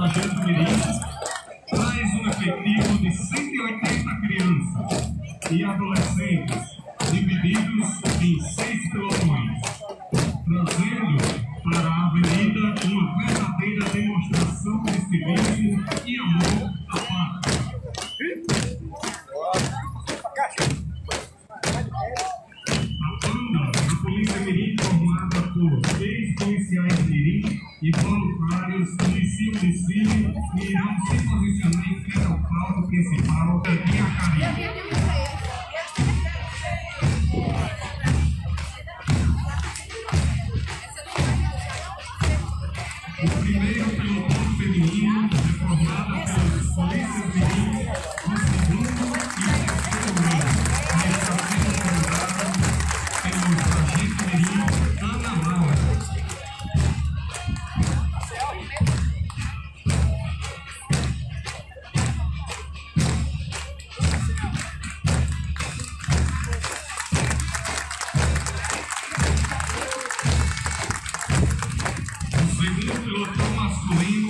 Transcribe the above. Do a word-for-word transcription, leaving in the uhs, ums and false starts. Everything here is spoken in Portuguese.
Agente Mirim traz um efetivo de cento e oitenta crianças e adolescentes divididos em seis pelotões, trazendo para a avenida uma verdadeira demonstração de civismo e amor à pátria. A banda da Polícia Mirim, formada por ex-policiais Mirim e voluntários inicia o desfile e irão se posicionar em frente ao palco principal de Acari. O primeiro pelotão feminino é formado pelas polícias Mirim do segundo e terceiro mês, e está sendo comandado pelo agente Mirim CANAL. O segundo pelotão masculino